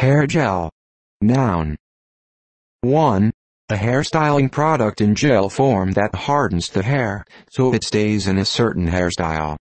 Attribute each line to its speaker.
Speaker 1: Hair gel. Noun. 1. A hairstyling product in gel form that hardens the hair, so it stays in a certain hairstyle.